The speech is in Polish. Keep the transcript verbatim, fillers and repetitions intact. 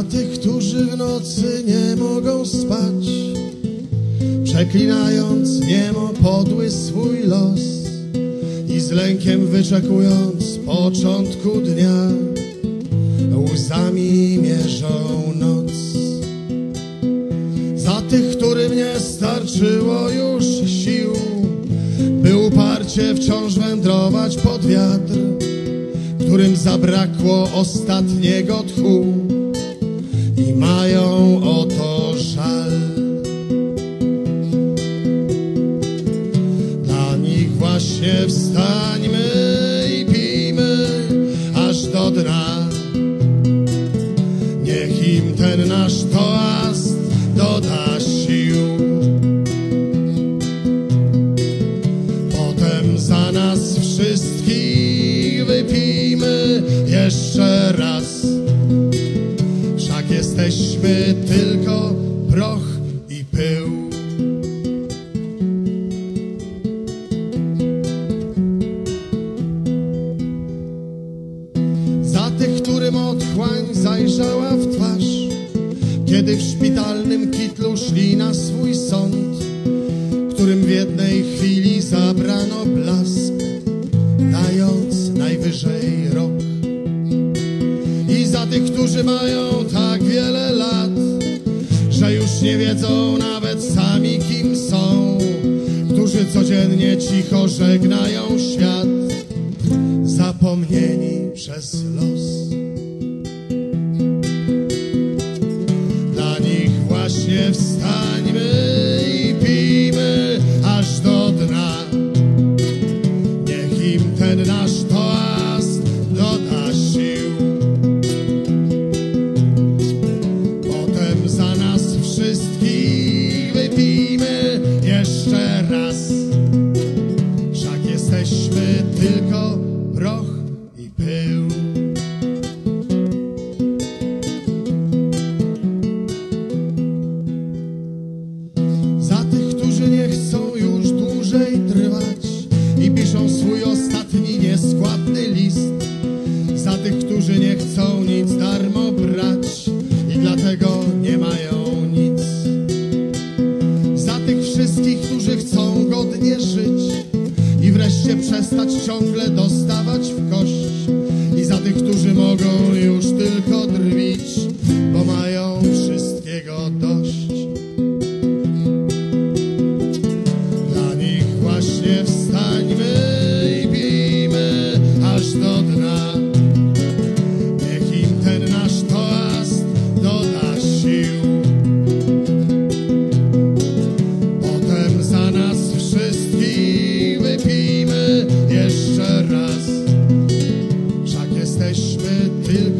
tych, którzy w nocy nie mogą spać, przeklinając niemo podły swój los i z lękiem wyczekując początku dnia, łzami mierzą noc. Za tych, którym nie starczyło już sił, by uparcie wciąż wędrować pod wiatr, którym zabrakło ostatniego tchu i mają o to żal. Dla nich właśnie wstańmy i pijmy aż do dna. Niech im ten nasz toast doda sił. Potem za nas wszystkich wypijmy jeszcze raz. Wszak jesteśmy tylko proch i pył. Za tych, którym otchłań zajrzała w twarz, kiedy w szpitalnym kitlu szli na swój sąd, którym w jednej chwili zabrano blask, dając najwyżej rok. I za tych, którzy mają tak wiele lat, że już nie wiedzą nawet sami, kim są, którzy codziennie cicho żegnają świat, zapomnieni przez los. Dla nich właśnie wstańmy i pijmy aż do dna. Niech im ten nasz toast doda sił. Potem za nas wszystkich wypijmy jeszcze raz. Wszak jesteśmy tylko proch i pył. Za tych, którzy nie chcą już dłużej trwać i piszą swój ostatni nieskładny list. Za tych, którzy nie chcą nic darmo brać i dlatego nie mają nic. Za tych wszystkich, którzy chcą godnie żyć i wreszcie przestać ciągle dostawać w kość. I za tych, którzy mogą już tylko drwić, bo mają wszystkiego dość. Dla nich właśnie wstańmy i pijmy aż do dna. Niech im ten nasz toast doda sił. Potem za nas wszystkich wypijmy jeszcze raz. Wszak jesteśmy tylko